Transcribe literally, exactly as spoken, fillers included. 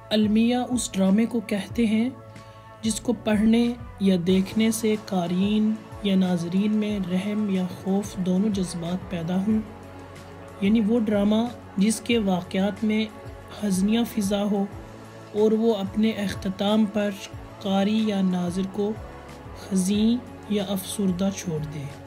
अलमिया उस ड्रामे को कहते हैं जिसको पढ़ने या देखने से क़ारीन या नाज़रीन में रहम या खौफ दोनों जज्बात पैदा हों, यानी वो ड्रामा जिसके वाक़यात में हज़निया फ़िज़ा हो और वो अपने अख्ताम पर क़ारी या नाज़िर को हज़ीन या अफसुर्दा छोड़ दे।